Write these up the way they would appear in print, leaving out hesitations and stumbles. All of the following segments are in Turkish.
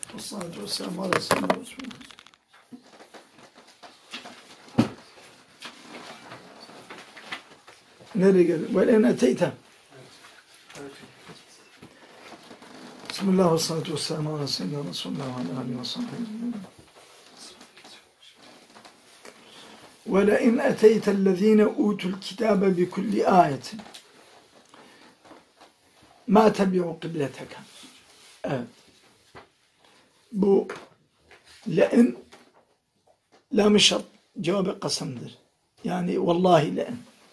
Vessalatu vesselamu ala seyyidina Resulullah. Nereye geldi? Ve en eteyte. Bismillah ve salatu vesselamu ala seyyidina Resulullah ve aleyhi ve sellem. Ve le in eteytellezine utul kitabe bi kulli ayetin ma tebi'u kibleteke. Evet. Bu le'in lam-ı şart cevabı kasamdır. Yani vallahi le'in.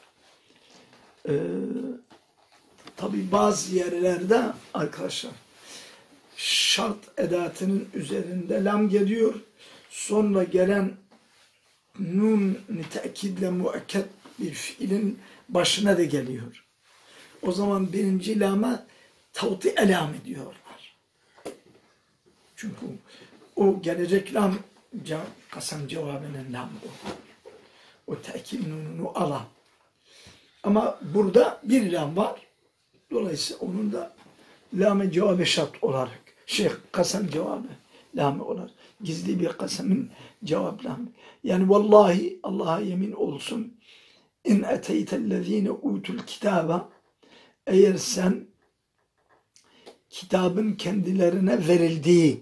Tabi bazı yerlerde arkadaşlar şart edatının üzerinde lam geliyor. Sonra gelen nun tekidle müekked bir fiilin başına da geliyor. O zaman birinci lama tavti elam diyorlar. Çünkü o gelecek lam kasam cevabının lamı o. O tekid nununu ala. Ama burada bir lam var. Dolayısıyla onun da lam-ı cevabı şart olarak kasam cevabı lam olarak gizli bir kasemin cevap lam. Yani vallahi Allah'a yemin olsun in eteytellezine utul kitaba eğer sen kitabın kendilerine verildiği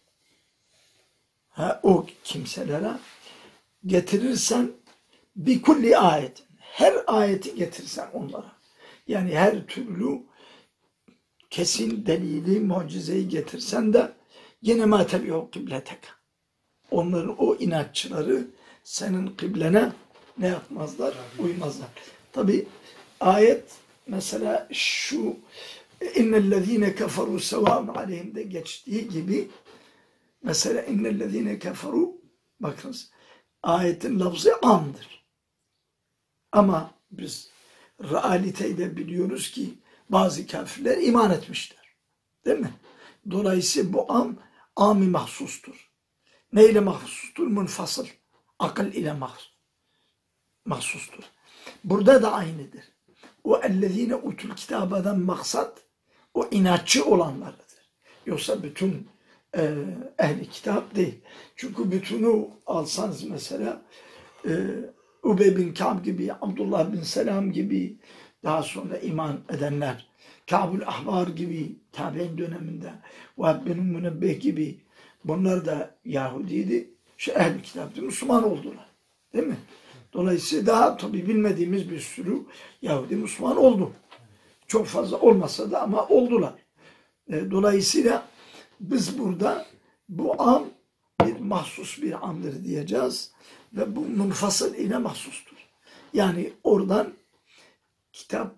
o kimselere getirirsen bi kulli ayet her ayeti getirsen onlara yani her türlü kesin delili mucizeyi getirsen de yine ma tebi'u kibletek onların o inatçıları senin kıblene ne yapmazlar? Uymazlar. Tabi ayet mesela şu innellezine keferu sevâun aleyhimde geçtiği gibi mesela innellezine keferu bakınız ayetin lafzı amdır. Ama biz realiteyi de biliyoruz ki bazı kafirler iman etmişler. Değil mi? Dolayısıyla bu am-ı mahsustur. Neyle mahsustur? Munfasıl. Akıl ile mahsustur. Burada da aynıdır. O ellezine utul kitabadan maksat o inatçı olanlarıdır. Yoksa bütün ehli kitap değil. Çünkü bütünü alsanız mesela Ubey bin Ka'b gibi, Abdullah bin Selam gibi daha sonra iman edenler, Ka'bul Ahbar gibi tabi'in döneminde, Vahb bin Münebbeh gibi bunlar da Yahudiydi. Ehl-i kitaptı, Müslüman oldular. Değil mi? Dolayısıyla daha tabi bilmediğimiz bir sürü Yahudi Müslüman oldu. Çok fazla olmasa da ama oldular. Dolayısıyla biz burada bu am bir mahsus bir amdır diyeceğiz ve bu munfasıl ile mahsustur. Yani oradan kitap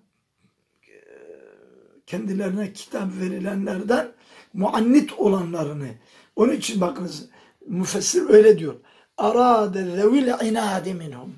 kendilerine kitap verilenlerden muannit olanlarını onun için bakınız müfessir öyle diyor. Arade zevil inadi minhum.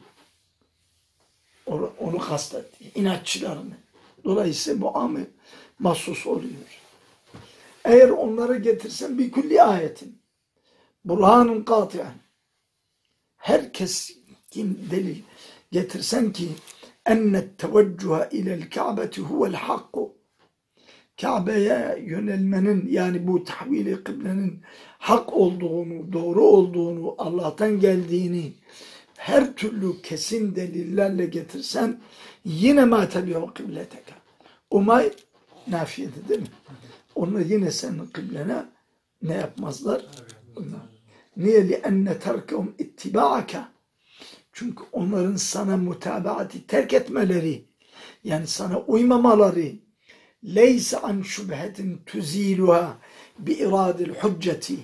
Onu kastetti. İnatçılarını. Dolayısıyla bu amı mahsus oluyor. Eğer onları getirsen bir külli ayetin burhanun katiyen herkes kim delil getirsen ki ennet teveccuha ilel ka'beti huvel hakku Kabe'ye yönelmenin yani bu tahvili kıblenin hak olduğunu, doğru olduğunu, Allah'tan geldiğini her türlü kesin delillerle getirsen yine ma tebi'u kibleteke. Umay nafiyeti değil mi? Onlar yine senin kıblene ne yapmazlar? Niye? لِأَنَّ تَرْكَهُمْ اِتِّبَاعَكَ Çünkü onların sana mutabaati terk etmeleri yani sana uymamaları leyse an şübhetin tuziluha bi iradil hücceti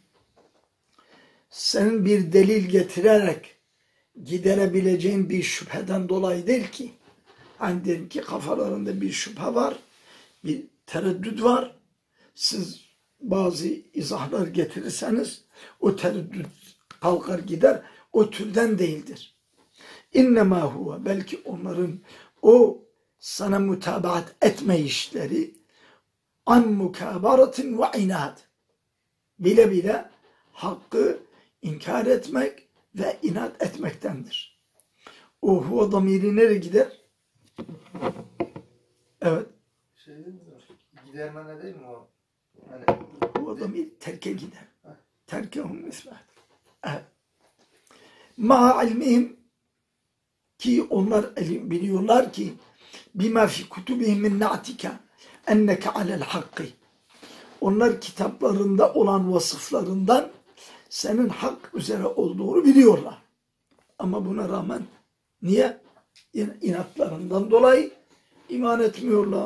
senin bir delil getirerek giderebileceğin bir şüpheden dolayı değil ki. Hani diyelim ki kafalarında bir şüphe var, bir tereddüt var. Siz bazı izahlar getirirseniz o tereddüt kalkar gider. O türden değildir. İnnemâ huve belki onların o sana mutabaat etme işleri an mukabaratin ve inad bile bile hakkı inkar etmek ve inat etmektendir. O huve damiri nereye gider? Evet. Gidermene değil mi o? Huve damir terke gider. Terkehum ismet. Evet. Ma ilmihim, ki onlar biliyorlar ki bima fi kutubihim min na'tika enneke alel hakkı. Onlar kitaplarında olan vasıflarından senin hak üzere olduğunu biliyorlar. Ama buna rağmen niye? İnatlarından dolayı iman etmiyorlar.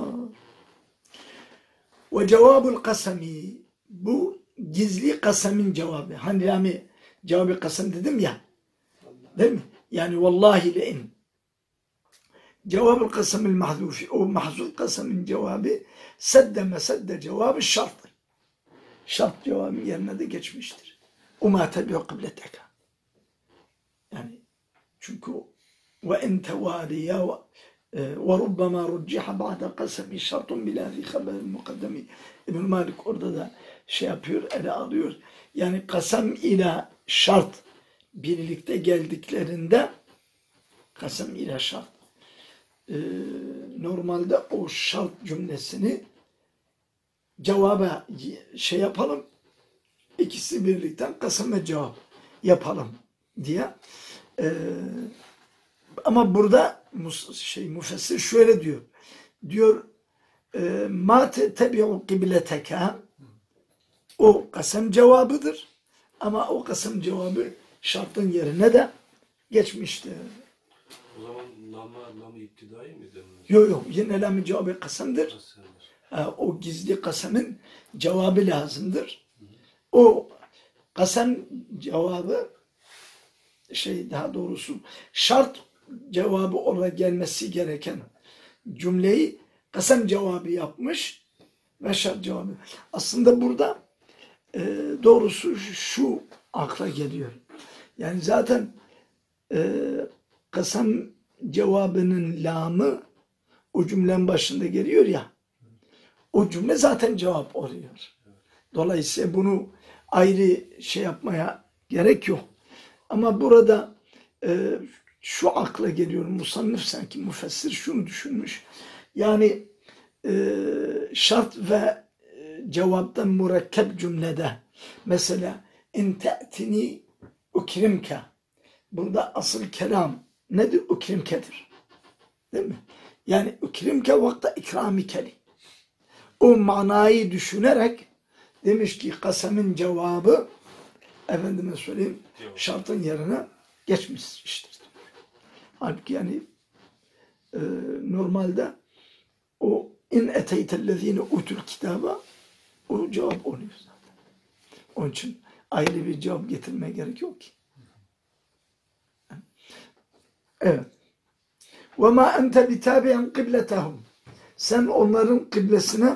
Ve cevabul kasemi, bu gizli kasemin cevabı. Hani cevabı kasem dedim ya. Değil mi? Yani vallahi le'in. Cevabul kasemil mahzufi, o mahzuf kasemin cevabı sedde cevabı şarttır. Şart cevabı yerine de geçmiştir. Umâ tebi'u kıbleteka. Yani çünkü ve ente vâliya ve rubbama rujjiha ba'de kasemi şartun bilâ fî haberil mukaddemi. İbn Malik orada da şey yapıyor, ele alıyor. Yani kasem ile şart birlikte geldiklerinde, kasem ile şart, normalde o şart cümlesini cevaba şey yapalım, ikisi birlikte kaseme cevap yapalım diye. Ama burada müfessir şöyle diyor. Diyor ma tebi'u kibleteka, o kasem cevabıdır. Ama o kasem cevabı şartın yerine de geçmiştir. O zaman lam-ı iptidai mi denir? Yok yine lam-ı cevabı kasemdir. O gizli kasemin cevabı lazımdır. O kasem cevabı daha doğrusu şart cevabı olarak gelmesi gereken cümleyi kasem cevabı yapmış ve şart cevabı. Aslında burada doğrusu şu akla geliyor. Yani zaten kasem cevabının lamı o cümlenin başında geliyor ya, o cümle zaten cevap oluyor. Dolayısıyla bunu ayrı şey yapmaya gerek yok. Ama burada şu akla geliyor, musannif sanki müfessir şunu düşünmüş. Yani şart ve cevaptan mürekkep cümlede mesela in te'tini ukrimke, burada asıl kelam nedir? Ukrimkedir. Değil mi? Yani ukrimke vakta ikramikeli. O manayı düşünerek demiş ki kasemin cevabı efendime söyleyeyim şartın yerine geçmiştir. Halbuki yani normalde o in eteytellezine utul kitaba, o cevap oluyor zaten. Onun için ayrı bir cevap getirmeye gerek yok ki. Evet. Ve ma ente bitabi'an kıbletehum. Sen onların kıblesine,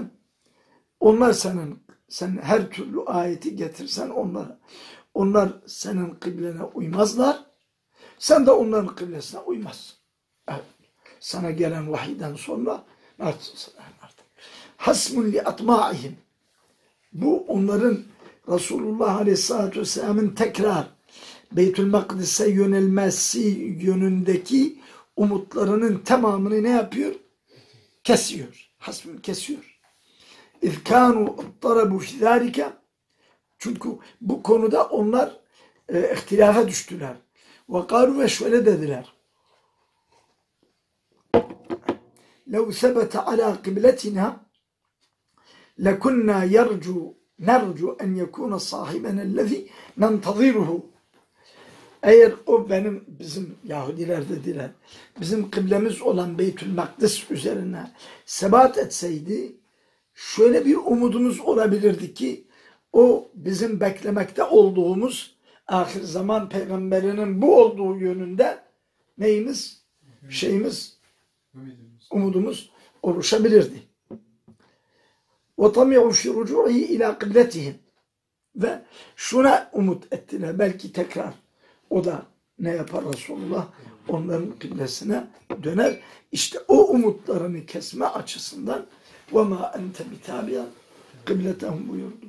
sen her türlü ayeti getirsen onlar senin kıblene uymazlar. Sen de onların kıblesine uymazsın. Evet. Sana gelen vahiyden sonra artık. Hasmun li atma'ihim. Bu onların Resulullah Aleyhisselatü Vesselam'ın tekrar Beytül Makdis'e yönelmesi yönündeki umutlarının tamamını ne yapıyor? Kesiyor. Hasbun kesiyor. İz kânu ittarabu fî zâlike, çünkü bu konuda onlar ihtilafa düştüler. Ve kâlu, ve şöyle dediler. لو ثبت على قبلتنا لكنا نرجو أن يكون صاحبنا الذي ننتظره. Eğer o bizim Yahudiler dediler, bizim kıblemiz olan Beytül Makdis üzerine sebat etseydi, şöyle bir umudumuz olabilirdi ki, o bizim beklemekte olduğumuz ahir zaman peygamberinin bu olduğu yönünde umudumuz oluşabilirdi. وَطَمِعُوا فِي رُجُوعِهِ اِلَى قِبْلَتِهِمْ. Ve şuna umut ettiler, belki tekrar o da ne yapar Resulullah? Onların kıblesine döner. İşte o umutlarını kesme açısından وَمَا أَنْتَ بِتَابِيًا قِبْلَتَهُمْ buyurdu.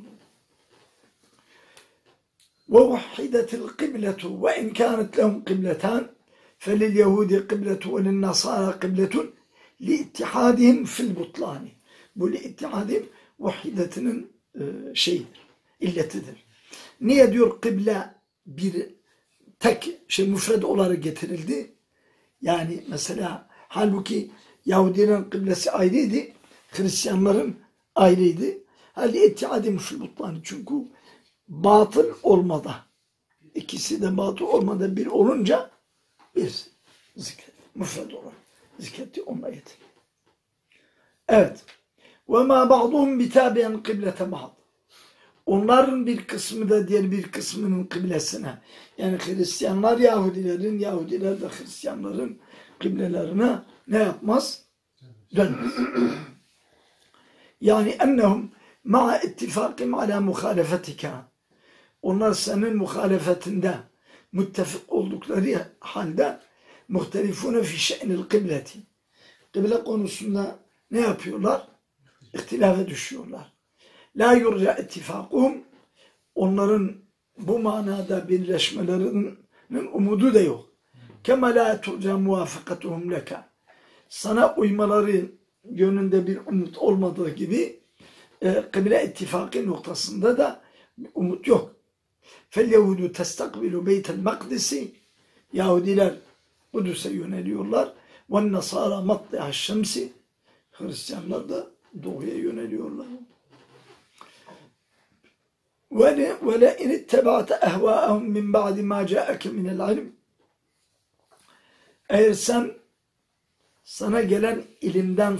وَوَحِّدَتِ الْقِبْلَةُ وَاِنْ كَانَتْ لَهُمْ قِبْلَتَانِ فَلِلْيَهُودِ قِبْلَةُ وَلِلنَّصَارَى قِبْلَةٌ لِاِتِّحَادِهِمْ فِي الْبُطْلَانِ. Bu liittihadihim vahidetinin şeydir, illetidir. Niye diyor kıble bir tek müfred olarak getirildi? Yani mesela halbuki Yahudilerin kıblesi ayrıydı, Hristiyanların ayrıydı. Hali ettihadim fil butlan, çünkü batıl olmadan, ikisi de batıl olmadan bir olunca bir zikret, müfred olarak zikretti, onunla yetin. Evet. Ve ma ba'duhum bitabi'en kıblete ba'd. Onların bir kısmı da diğer bir kısmının kıblesine, yani Hristiyanlar Yahudilerin, Yahudiler de Hristiyanların kıblelerine ne yapmaz? Dönmez. Yani ennehum ma'a ittifakim ala muhalefetika. Onlar senin muhalefetinde müttefik oldukları halde muhtelifune fi şe'nil kıbleti. Kıble konusunda ne yapıyorlar? İhtilafa düşüyorlar. La yurca ittifakuhum, onların bu manada birleşmelerinin umudu da yok. Kema la turca muvafakatuhum leka, sana uymaları yönünde bir umut olmadığı gibi kıble ittifakı noktasında da umut yok. Fel Yahudu testakbilu beytel makdisi, Yahudiler Kudüs'e yöneliyorlar. Ve nasara matli'a şemsi, Hristiyanlar da doğuya yöneliyorlar. وَلَاِنِ اتَّبَعْتَ اَهْوَاءَهُمْ مِنْ بَعْدِ مَا جَاءَكَ مِنَ الْعِلْمِ. Eğer sen sana gelen ilimden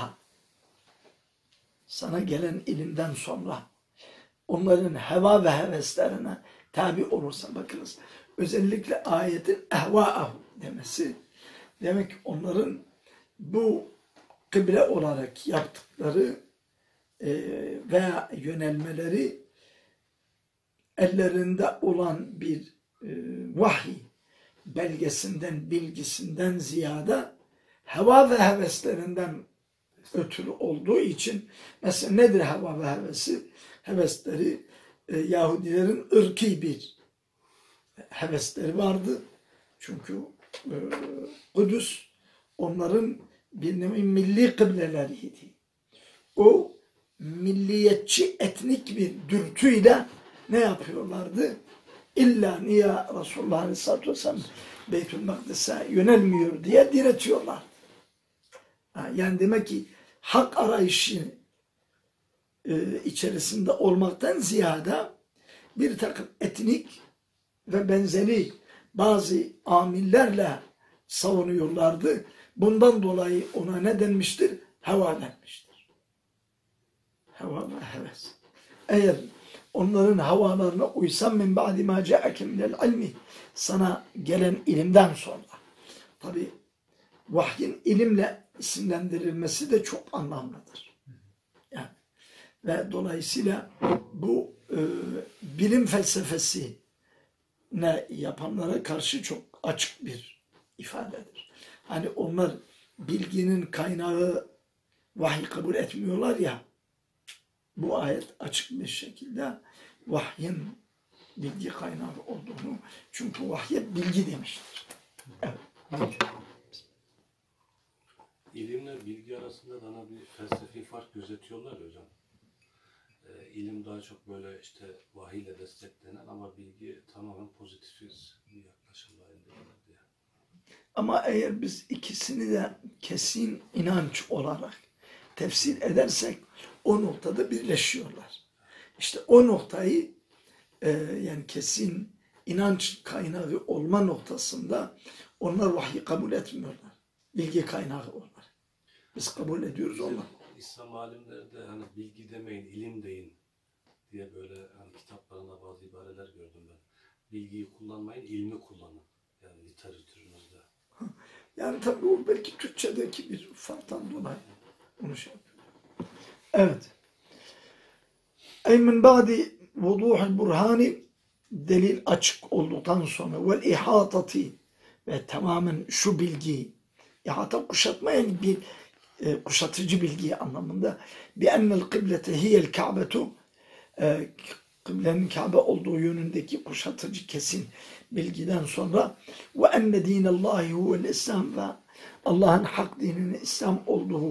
sonra onların heva ve heveslerine tabi olursa, bakınız özellikle ayetin ehva'ahu demesi demek onların bu kıble olarak yaptıkları veya yönelmeleri ellerinde olan bir vahiy belgesinden, bilgisinden ziyade heva ve heveslerinden ötürü olduğu için, mesela nedir heva ve hevesi? Hevesleri Yahudilerin ırki bir hevesleri vardı. Çünkü Kudüs onların bir nevi milli kıbleleriydi. O milliyetçi etnik bir dürtüyle ne yapıyorlardı? İlla niye Resulullah Aleyhisselatü Vesselam Beytül Makdis'e yönelmiyor diye diretiyorlar. Yani demek ki hak arayışı içerisinde olmaktan ziyade bir takım etnik ve benzeri bazı amillerle savunuyorlardı. Bundan dolayı ona ne denmiştir? Heva denmiştir. Heva ve heves. Eğer onların havalarına uysan min ba'di ma ca'ake minel ilmi, sana gelen ilimden sonra, tabi vahyin ilimle isimlendirilmesi de çok anlamlıdır. Yani ve dolayısıyla bu bilim felsefesi ne yapanlara karşı çok açık bir ifadedir. Hani onlar bilginin kaynağı vahiy kabul etmiyorlar ya, bu ayet açık bir şekilde vahyin bilgi kaynağı olduğunu, çünkü vahye bilgi demiştir. Evet. İlimle bilgi arasında da bir felsefi fark gözetiyorlar ya hocam. İlim daha çok böyle işte vahiyle desteklenen ama bilgi tamamen pozitifist bir yaklaşımla diye. Ama eğer biz ikisini de kesin inanç olarak tefsir edersek o noktada birleşiyorlar. İşte o noktayı yani kesin inanç kaynağı olma noktasında onlar vahyi kabul etmiyorlar. Bilgi kaynağı onlar. Biz kabul ediyoruz onlar. İslam alimleri de hani bilgi demeyin, ilim deyin diye böyle hani kitaplarında bazı ibareler gördüm ben. Bilgiyi kullanmayın, ilmi kullanın. Yani literatürünüzde. Yani tabii o belki Türkçedeki bir farktan dolayı onu şey yapıyor. Evet. Ey min ba'di vuduhul burhani, delil açık olduktan sonra vel ihatati, ve tamamen şu bilgi, ihata kuşatma, yani bir kuşatıcı bilgi anlamında, bi ennel kıblete hiyel ka'betu, kıblenin Kabe olduğu yönündeki kuşatıcı kesin bilgiden sonra ve enne dînellâhi huvel İslam, ve Allah'ın hak dininin İslam olduğu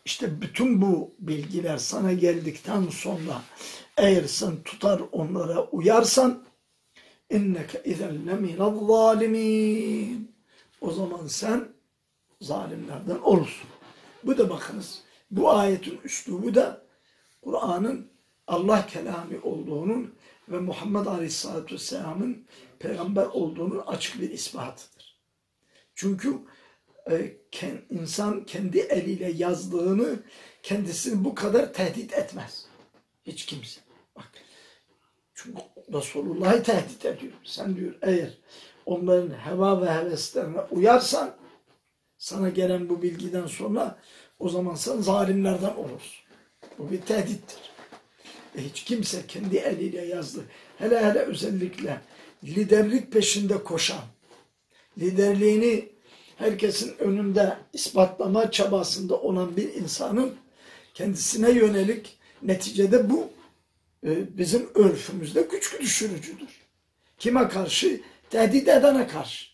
İşte bütün bu bilgiler sana geldikten sonra eğer sen tutar onlara uyarsan inneke izen leminel zalimin. O zaman sen zalimlerden olursun. Bu da bakınız bu ayetin üslubu da Kur'an'ın Allah kelamı olduğunun ve Muhammed Aleyhisselatü Vesselam'ın peygamber olduğunun açık bir ispatıdır. Çünkü insan kendi eliyle yazdığını kendisini bu kadar tehdit etmez. Hiç kimse. Bak. Çünkü Resulullah'ı tehdit ediyor. Sen diyor eğer onların heva ve heveslerine uyarsan sana gelen bu bilgiden sonra o zaman sen zalimlerden olursun. Bu bir tehdittir. Hiç kimse kendi eliyle yazdı. Hele özellikle liderlik peşinde koşan, liderliğini herkesin önünde ispatlama çabasında olan bir insanın kendisine yönelik neticede bu bizim örfümüzde güç düşürücüdür. Kime karşı? Tehdit edene karşı.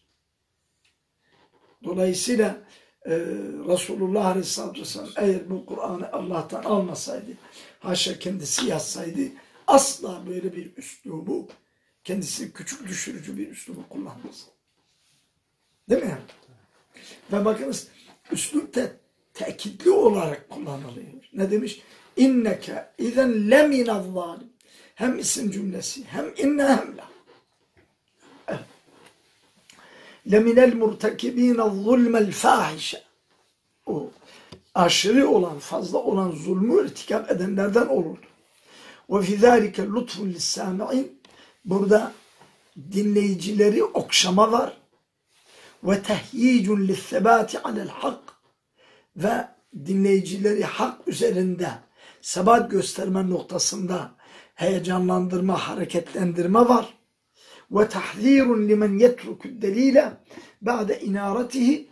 Dolayısıyla Resulullah Aleyhisselatü Vesselam eğer bu Kur'an'ı Allah'tan almasaydı, haşa kendisi yazsaydı asla böyle bir üslubu, kendisi küçük düşürücü bir üslubu kullanmaz. Değil mi? Ve bakınız üslup tekitli olarak kullanılıyor. Ne demiş? İnneke izen leminel zalim. Hem isim cümlesi, hem inne hem la. Evet. Leminel murtekibine zulmel fahişe. O aşırı olan, fazla olan zulmü irtikap edenlerden olurdu. Ve fî zâlike lütfun lissâmi'in. Burada dinleyicileri okşama var. Ve tehyicun lissebâti alel hak. Ve dinleyicileri hak üzerinde sebat gösterme noktasında heyecanlandırma, hareketlendirme var. Ve tahzirun limen yetruku delile ba'de inaretihi.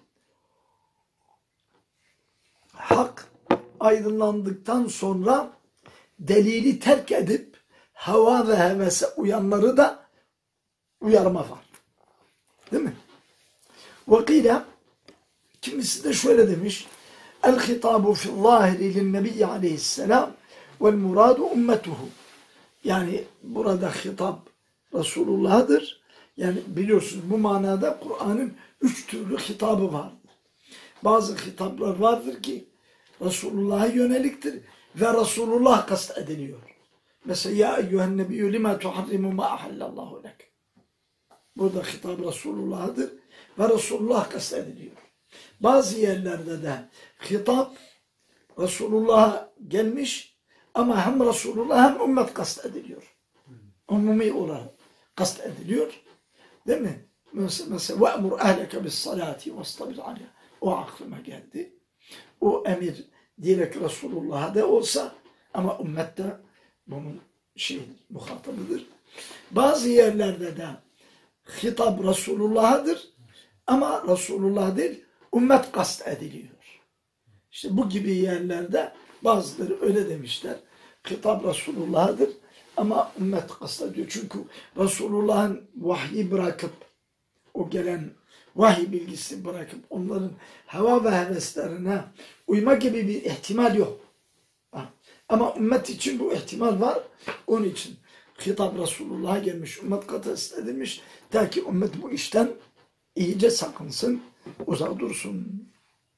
Hak aydınlandıktan sonra delili terk edip hava ve hevese uyanları da uyarma var. Değil mi? Vakile kimisi de şöyle demiş. El-hitabu fi'l-zahiri lin-nebiyyi aleyhisselam vel-muradu ummetuhu. Yani burada hitap Resulullah'dır. Yani biliyorsunuz bu manada Kur'an'ın 3 türlü hitabı vardır. Bazı hitaplar vardır ki Resulullah'a yöneliktir ve Resulullah kast ediliyor. Mesela ya eyyühen nebiyyü lima tuharrimu ma ahallallahu lek. Burada hitap Resulullah'dır ve Resulullah kast ediliyor. Bazı yerlerde de hitap Resulullah'a gelmiş ama hem Resulullah hem ümmet kast ediliyor. Umumi olarak kast ediliyor. Değil mi? Mesela وَأْمُرْ اَهْلَكَ بِالصَّلَاتِ وَاسْتَبِرْ عَلَيْهَا. O aklıma geldi. O emir direkt Resulullah'a da olsa ama ümmette bunun muhatabıdır. Bazı yerlerde de hitap Resulullah'adır ama Resulullah değil, ümmet kast ediliyor. İşte bu gibi yerlerde bazıları öyle demişler. Hitap Resulullah'adır ama ümmet kast ediyor. Çünkü Resulullah'ın vahyi bırakıp o gelen vahiy bilgisi bırakıp onların heva ve heveslerine uyma gibi bir ihtimal yok. Ama ümmet için bu ihtimal var. Onun için hitap Resulullah'a gelmiş, ümmet kast edilmiş. Ta ki ümmet bu işten iyice sakınsın, uzak dursun.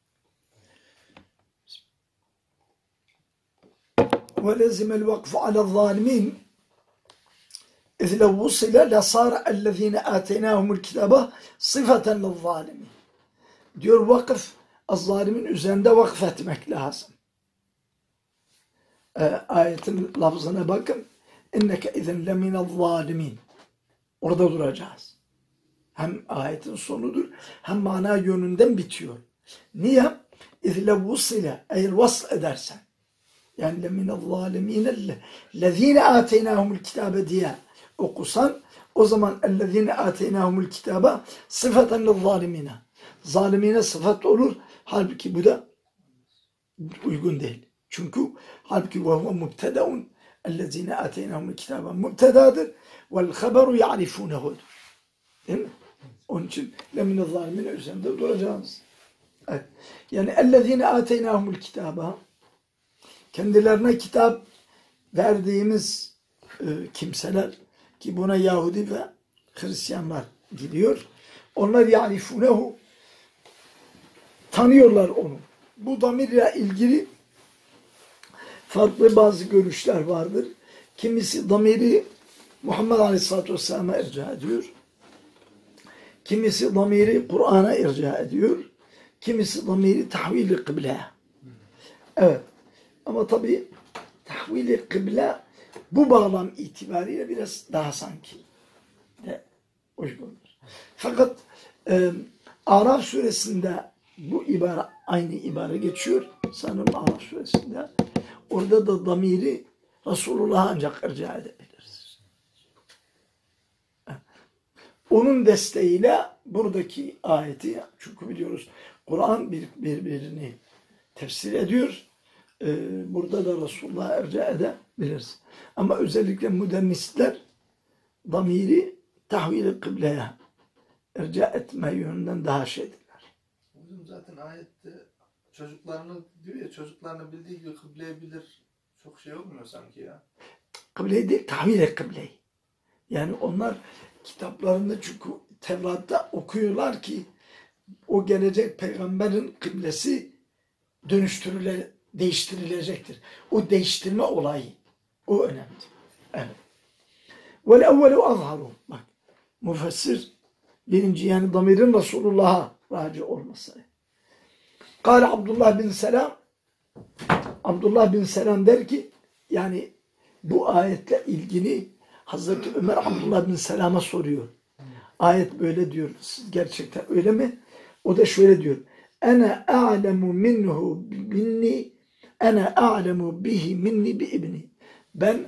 وَلَزِمَ الْوَقْفُ عَلَى الظَّالِمِينَ اِذْ لَوْ وُصِلَ لَصَارَ الَّذ۪ينَ آتَيْنَاهُمُ الْكِتَابَ صِفَةً لِلظَّالِمِينَ. Diyor vakıf, az-zalimin üzerinde vakıf etmek lazım. Ayetin lafzına bakın. اِنَّكَ اِذَنْ لَمِنَ الظَّالِمِينَ. Orada duracağız. Hem ayetin sonudur, hem mana yönünden bitiyor. Niye? اِذْ لَوْ وُصِلَ eğer vasl edersen. Yani لَمِنَ الظَّالِمِينَ الَّذ۪ينَ آتَيْنَاهُمُ الْكِتَابَ diye okusan o zaman اَلَّذ۪ينَ آتَيْنَاهُمُ الْكِتَابَ صِفَةً لِلظَّالِمِينَ. Zalimine sıfat olur. Halbuki bu da uygun değil. Çünkü halbuki وَهُوَ مُبْتَدَعٌ اَلَّذ۪ينَ آتَيْنَاهُمُ الْكِتَابَ mübtedadır. وَالْخَبَرُ يَعْرِفُونَهُ. Değil mi? Onun için لَمِنَ الظَّالِمِينَ üzerinde duracağız. Evet. Yani اَلَّذ۪ينَ آتَيْنَاهُمُ الْكِتَابَ kendilerine kitap verdiğimiz kimseler ki buna Yahudi ve Hristiyanlar giriyor. Onlar ya'rifunehu, tanıyorlar onu. Bu damirle ilgili farklı bazı görüşler vardır. Kimisi damiri Muhammed Aleyhisselatü Vesselam'a irca ediyor. Kimisi damiri Kur'an'a irca ediyor. Kimisi damiri tahvil-i kıbleye. Evet. Ama tabii tahvil-i kıble bu bağlam itibariyle biraz daha sanki uygundur. Fakat Araf suresinde bu ibare, aynı ibare geçiyor. Sanırım Araf suresinde. Orada da damiri Resulullah'a ancak irca edebiliriz. Onun desteğiyle buradaki ayeti, çünkü biliyoruz Kur'an birbirini tefsir ediyor. Burada da Resulullah'a irca edebiliriz. Ama özellikle modernistler damiri tahvil-i kıbleye irca etme yönünden daha şeydirler. Hocam zaten ayette çocuklarını diyor ya, çocuklarını bildiği gibi kıbleyi bilir. Çok şey olmuyor sanki ya. Kıbleyi değil, tahvil-i kıbleyi. Yani onlar kitaplarında, çünkü Tevrat'ta okuyorlar ki o gelecek peygamberin kıblesi değiştirilecektir. O değiştirme olayı, o önemli. Evet. Vel evvelu azharu. Bak, müfessir birinci, yani damirin Resulullah'a raci olması. Kâle Abdullah bin Selam, Abdullah bin Selam der ki, yani bu ayetle ilgili Hazreti Ömer Abdullah bin Selam'a soruyor. Ayet böyle diyor. Siz gerçekten öyle mi? O da şöyle diyor. Ana a'lemu minhu minni, ana a'lemu bihi minni bi ibni. Ben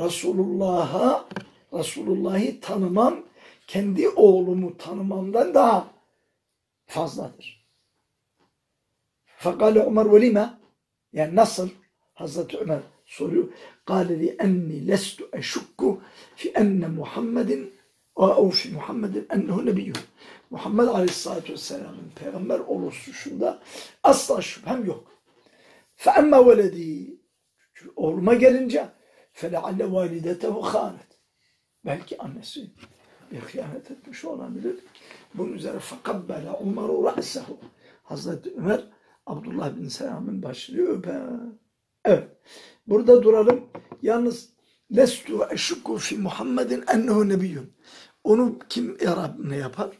Resulullah'ı tanımam, kendi oğlumu tanımamdan daha fazladır. Fekale Ömer velime, yani nasıl? Hazreti Ömer soruyor. Kâle li enni lestu eşukku fi enne Muhammedin o fi Muhammedin ennehu nebiyyun. Muhammed Aleyhisselatü Vesselam'ın peygamber oluşuşunda asla şüphem yok. Fe emme veledi, oğluma gelince felealle validetehu khânet. Belki annesi bir hıyanet etmiş olabilir. Bunun üzerine fekabbele Umaru ra'sehu. Hazreti Ömer Abdullah bin Selam'ın başını öper. Evet. Burada duralım. Yalnız lestu eşukku fi Muhammedin ennehu nebiyyun. Onu kim ne yapar?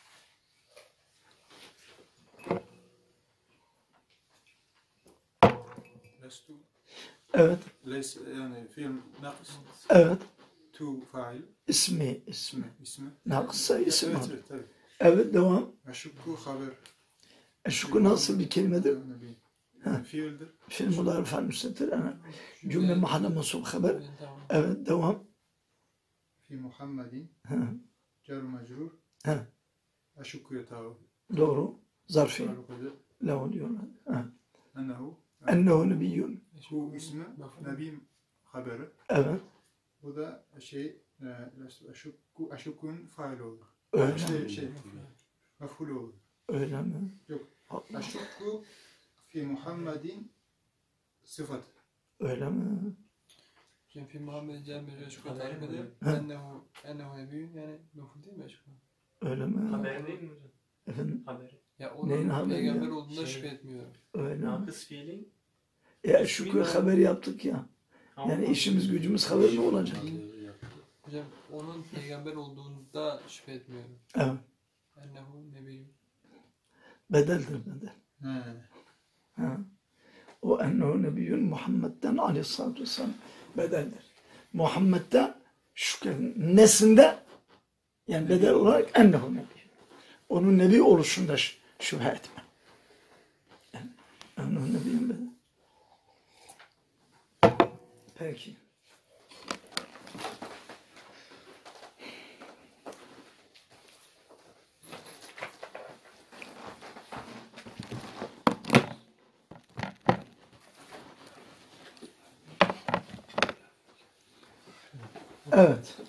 Lestu. Evet. Yani fiil naqs. Evet. Tu fail. İsmi. İsmi. Naksa isim. Evet, evet, tabii. Evet, devam. Eşukku haber. Eşukku nasıl bir kelimedir? Fiildir. Fiil mudarifen müstetir. Cümle mahalle mensup haber. Evet, devam. Fi Muhammedin. Cer mecrur. Eşukku yatavu. Doğru. Zarfi. Lehu diyorlar. Ennehu. Ennehu nebiyyun. Bu ismi Nebi haberi. Evet. Bu da eşukkun fail olur. Öyle mi? Mefhul olur. Öyle mi? Yok. Eşukku fi Muhammedin sıfat. Öyle mi? Şimdi fi Muhammed'in cemil eşkı tarif eder. Ennehu nebiyün, yani mefhul değil mi eşkı? Öyle mi? Haberi değil mi hocam? Efendim? Haberi. Ya Neyin onun haberi peygamber ya? olduğunda şüphe etmiyorum. Öyle mi? Nakıs fiilin. Şükür haber yaptık ya. Yani işimiz gücümüz haber mi olacak? Hocam onun peygamber olduğunda şüphe etmiyorum. Evet. Ennehu nebiyyün. Bedeldir bedel. Ha. O ennehu nebiyyün Muhammed'den aleyhissalatü vesselam bedeldir. Muhammed'den şükür nesinde, yani bedel olarak ennehu nebiyyün. Onun nebi oluşunda şüphe etme. Yani, ennehu nebiyyün bedel. Peki. Evet.